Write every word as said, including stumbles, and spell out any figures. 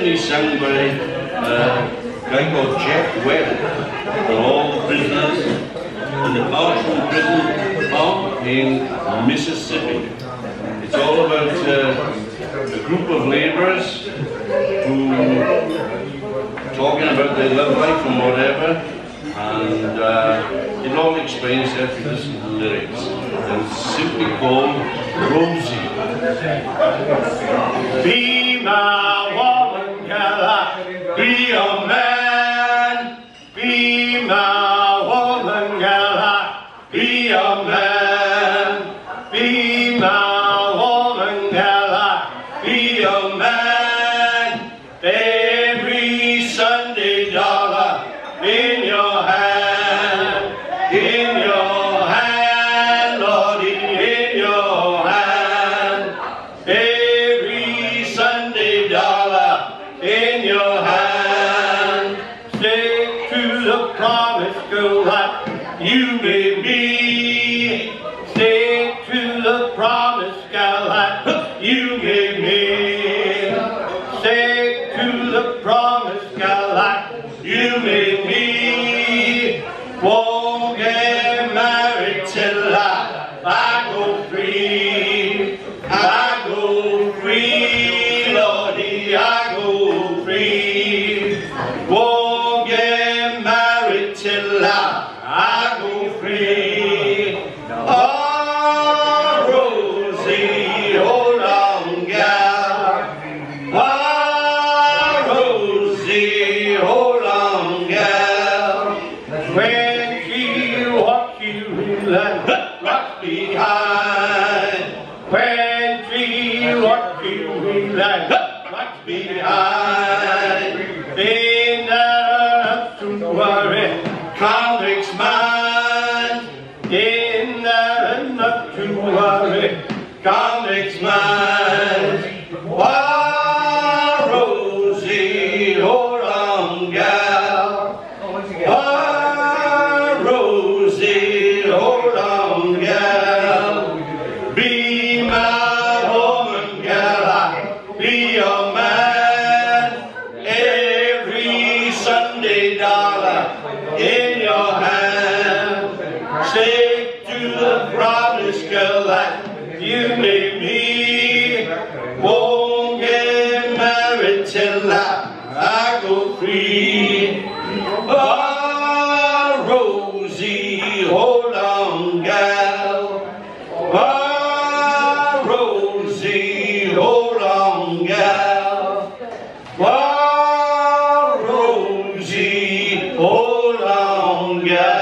originally sung by uh, a guy called Jeff Webb for all the prisoners in the Parchment prison farm in Mississippi. It's all about uh, a group of labourers who talking about their love life and whatever, and uh, it all explains if you listen to the lyrics. And it's simply called Rosie. Be my woman, girl, be your man. Be my woman, girl, be your man. Be my woman, girl, be your man. Every Sunday dollar in your hand, in your hand, Lordy, in your hand. Every Sunday dollar in your hand. Stick to the promise, girl, that you made me. Stick to the promise, girl, that you made me. Stick to the promise, girl, that you made me. Won't get married till I, I go free. I go free, Lordy, I go free. Won't get married till I, I go free. Oh, Rosie, hold on, gal. Oh, Rosie, hold on, gal. When she walks, you like rocks behind. When she walks, you like rocks behind. Ain't that enough to worry convict's mind? Ain't that enough to worry convict's mind? Oh, Rosie, hold on, gal. Oh, Rosie, hold on, gal. Be my woman, gal, I'll be your man. Every Sunday dollar in your hand. Stick to the promise, girl, that you made me. Won't get married till I, I go free. Oh, Rosie, hold on, gal. Oh, Rosie, hold on, gal. Oh, Rosie, hold on, gal.